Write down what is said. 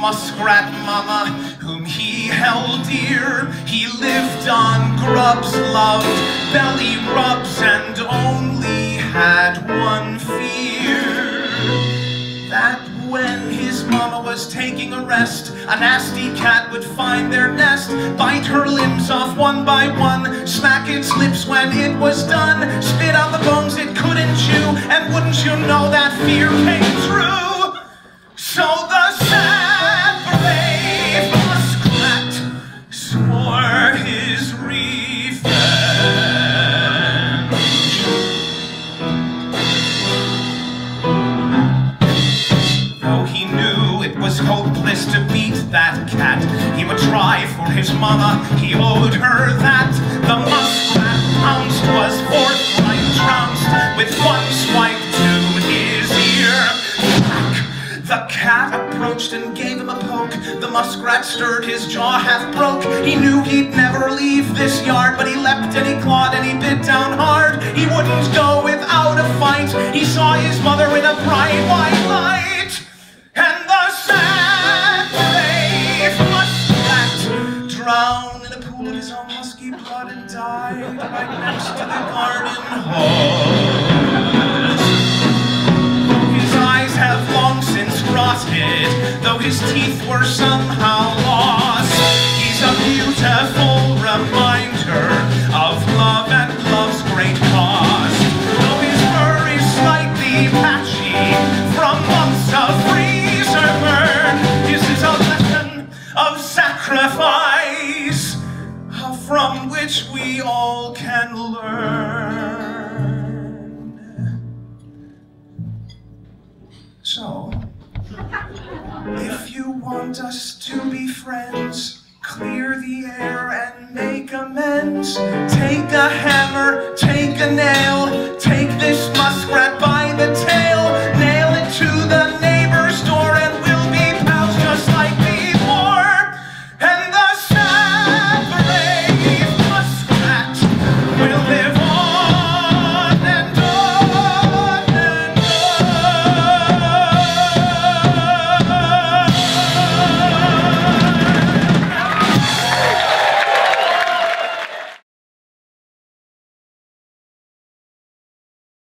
muskrat mama, whom he held dear. He lived on grubs, loved belly rubs, and only had one fear, that when his mama was taking a rest, a nasty cat would find their nest, bite her limbs off one by one, smack its lips when it was done, spit out the bones it couldn't chew, and wouldn't you know that fear came true? So the sad, brave muskrat swore his revenge. Though he knew it was hopeless to beat that cat, he would try for his mama, he owed her that. The muskrat pounced, was forthright trounced, with one swipe to his ear. The cat approached and gave him a poke. The muskrat stirred, his jaw half broke. He knew he'd never leave this yard, but he leapt and he clawed and he bit down hard. He wouldn't go without a fight. He saw his mother in a bright white light, and the sad, brave muskrat drowned in a pool of his own musky blood and died right next to the garden hose. His eyes have long since rotted, though his teeth were somehow lost. He's a beautiful reminder of love and love's great cost. Though his fur is slightly patchy from months of freezer burn, this is a lesson of sacrifice from which we all can learn. So, if you want us to be friends, clear the air and make amends. Take a hand.